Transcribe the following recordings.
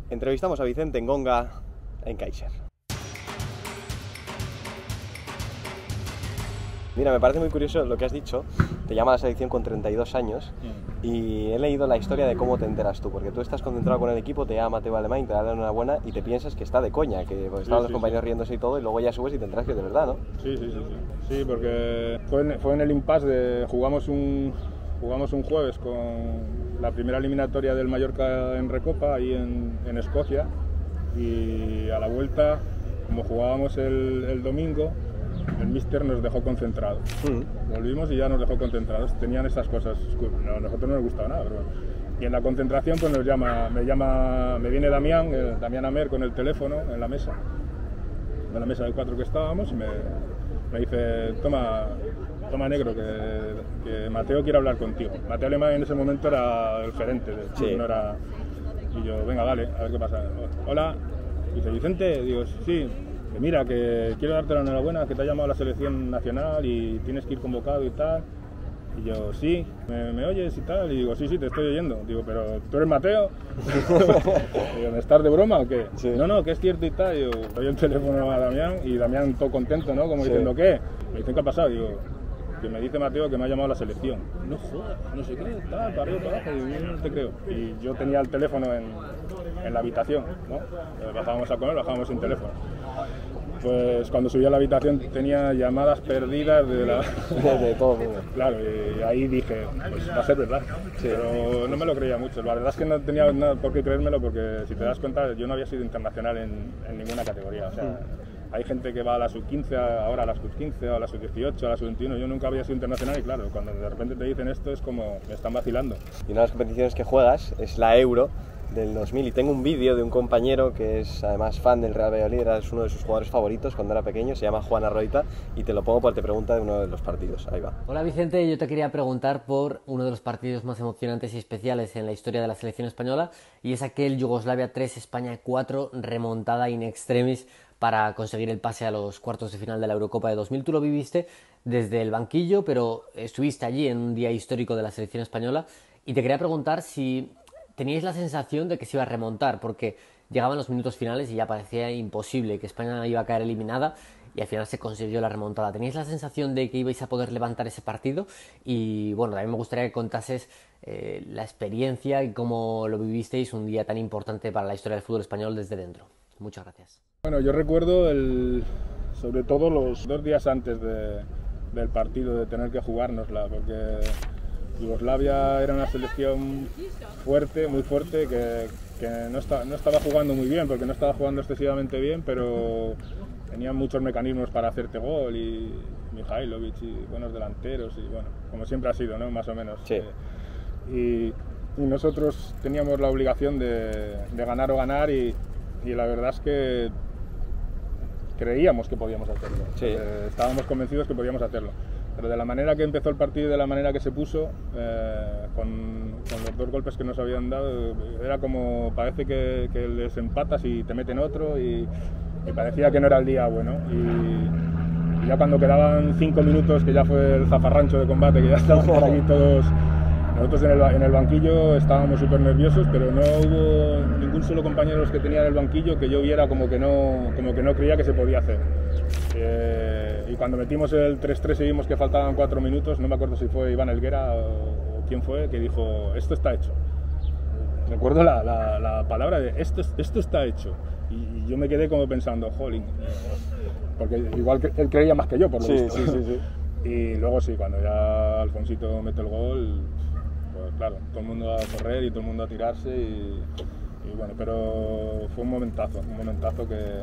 Entrevistamos a Vicente Ngonga en Kaiser. Mira, me parece muy curioso lo que has dicho. Te llama a la selección con 32 años y he leído la historia de cómo te enteras tú, porque tú estás concentrado con el equipo, te llama Mateo Alemany, te da la enhorabuena y te piensas que está de coña, que estaban los compañeros riéndose y todo, y luego ya subes y te enteras que es de verdad, ¿no? Sí, porque fue en el impasse de jugamos un jueves con la primera eliminatoria del Mallorca en Recopa, ahí en Escocia, y a la vuelta, como jugábamos el domingo, el míster nos dejó concentrados. Volvimos y ya nos dejó concentrados. Tenían estas cosas. A nosotros no nos gustaba nada, pero bueno. Y en la concentración pues me viene Damián Amer con el teléfono en la mesa de 4 que estábamos, y me dice, toma negro, que Mateo quiere hablar contigo. Mateo Alemany en ese momento era el gerente del club, no era... Y yo, venga, vale, a ver qué pasa. Hola, dice, Vicente, digo, sí. Mira, que quiero darte la enhorabuena, que te ha llamado la selección nacional y tienes que ir convocado y tal. Y yo, sí, ¿me oyes y tal? Y digo, sí, te estoy oyendo. Digo, pero ¿tú eres Mateo? Digo, ¿me estás de broma o qué? Sí. No, que es cierto y tal. Digo, doy el teléfono a Damián y Damián todo contento, ¿no? Como diciendo, ¿qué? Me dicen, ¿qué ha pasado? Digo, que me dice Mateo que me ha llamado la selección. No jodas, no sé qué, tal, para arriba, para abajo. Digo, yo no te creo. Y yo tenía el teléfono en la habitación, ¿no? Bajábamos a comer, bajábamos sin teléfono. Pues cuando subí a la habitación tenía llamadas perdidas de todo el mundo. Claro, y ahí dije, pues va a ser verdad. Sí. Pero no me lo creía mucho. La verdad es que no tenía nada por qué creérmelo, porque si te das cuenta, yo no había sido internacional en ninguna categoría. O sea, hay gente que va a la sub-15, ahora a la sub-15, a la sub-18, a la sub-21. Yo nunca había sido internacional y claro, cuando de repente te dicen esto es como, me están vacilando. Y una de las competiciones que juegas es la Euro del 2000, y tengo un vídeo de un compañero que es además fan del Real Valladolid, es uno de sus jugadores favoritos cuando era pequeño, se llama Juan Arroita, y te lo pongo porque te pregunta de uno de los partidos. Ahí va. Hola Vicente, yo te quería preguntar por uno de los partidos más emocionantes y especiales en la historia de la selección española, y es aquel Yugoslavia 3, España 4, remontada in extremis para conseguir el pase a los cuartos de final de la Eurocopa de 2000. Tú lo viviste desde el banquillo, pero estuviste allí en un día histórico de la selección española, y te quería preguntar si teníais la sensación de que se iba a remontar, porque llegaban los minutos finales y ya parecía imposible, que España iba a caer eliminada, y al final se consiguió la remontada. ¿Teníais la sensación de que ibais a poder levantar ese partido? Y bueno, también me gustaría que contases la experiencia y cómo lo vivisteis un día tan importante para la historia del fútbol español desde dentro. Muchas gracias. Bueno, yo recuerdo sobre todo los 2 días antes del partido, de tener que jugárnosla, porque Yugoslavia era una selección fuerte, muy fuerte, que no estaba jugando muy bien, porque no estaba jugando excesivamente bien, pero tenía muchos mecanismos para hacerte gol, y Mihailovic y buenos delanteros, y bueno, como siempre ha sido, ¿no? Más o menos. Sí. Y nosotros teníamos la obligación de ganar o ganar, y la verdad es que creíamos que podíamos hacerlo. Sí. Estábamos convencidos que podíamos hacerlo. Pero de la manera que empezó el partido y de la manera que se puso, con los 2 golpes que nos habían dado, era como, parece que les empatas y te meten otro, y parecía que no era el día bueno. Y ya cuando quedaban 5 minutos, que ya fue el zafarrancho de combate, que ya estábamos por aquí todos, nosotros en el banquillo estábamos súper nerviosos, pero no hubo ningún solo compañero de los que tenía en el banquillo que yo viera como que no creía que se podía hacer. Y cuando metimos el 3-3 y vimos que faltaban 4 minutos, no me acuerdo si fue Iván Helguera o quién fue, que dijo, esto está hecho. Recuerdo la palabra de esto está hecho. Y yo me quedé como pensando, jolín, porque igual que él creía más que yo, por lo visto. Sí. Y luego sí, cuando ya Alfonsito mete el gol, pues claro, todo el mundo a correr y todo el mundo a tirarse, y bueno, pero fue un momentazo que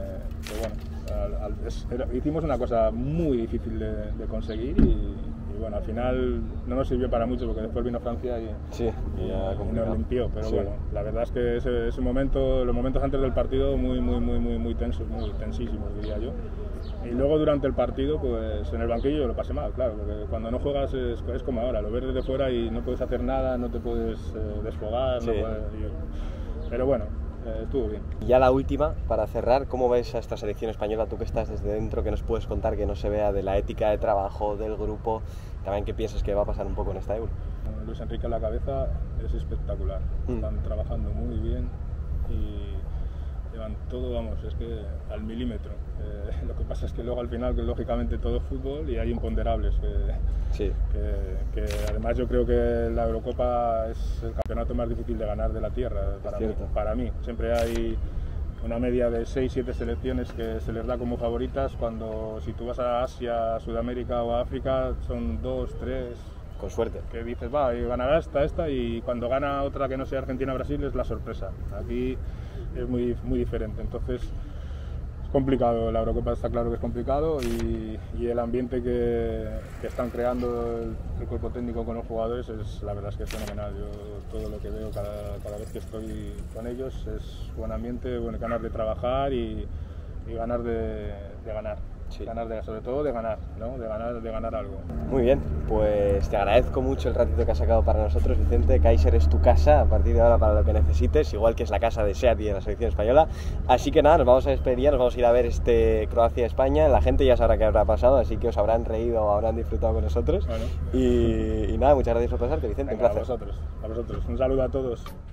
bueno, hicimos una cosa muy difícil de conseguir, y bueno, al final no nos sirvió para mucho, porque después vino Francia y nos limpió, pero bueno, la verdad es que ese momento, los momentos antes del partido muy tensos, muy tensísimos, diría yo. Y luego durante el partido, pues en el banquillo yo lo pasé mal, claro, porque cuando no juegas es como ahora, lo ves desde fuera y no puedes hacer nada, no te puedes desfogar, sí. Pero bueno, estuvo bien. Y ya la última, para cerrar, ¿cómo ves a esta selección española, tú que estás desde dentro, que nos puedes contar que no se vea de la ética de trabajo del grupo, también qué piensas que va a pasar un poco en esta Euro? Luis Enrique en la cabeza es espectacular, están trabajando muy bien, controlan todo, vamos, es que al milímetro. Lo que pasa es que luego al final, que lógicamente todo es fútbol y hay imponderables. Sí. Que además yo creo que la Eurocopa es el campeonato más difícil de ganar de la tierra, para mí. Siempre hay una media de 6-7 selecciones que se les da como favoritas, cuando si tú vas a Asia, Sudamérica o a África son 2, 3... Con suerte. Que dices, va, y ganará esta, y cuando gana otra que no sea Argentina-Brasil es la sorpresa. Aquí es muy diferente, entonces es complicado. La Eurocopa está claro que es complicado, y el ambiente que están creando el cuerpo técnico con los jugadores, la verdad es que es fenomenal. Yo todo lo que veo cada vez que estoy con ellos es buen ambiente, ganas de trabajar y ganas de ganar. Sí. Sobre todo de ganar, ¿no? de ganar algo. Muy bien, pues te agradezco mucho el ratito que has sacado para nosotros, Vicente. Kaiser es tu casa a partir de ahora para lo que necesites, igual que es la casa de Seat y de la selección española. Así que nada, nos vamos a despedir, nos vamos a ir a ver Croacia-España. La gente ya sabrá qué habrá pasado, así que os habrán reído o habrán disfrutado con nosotros. Bueno. Y nada, muchas gracias por pasarte, Vicente. Venga, un placer. A vosotros. Un saludo a todos.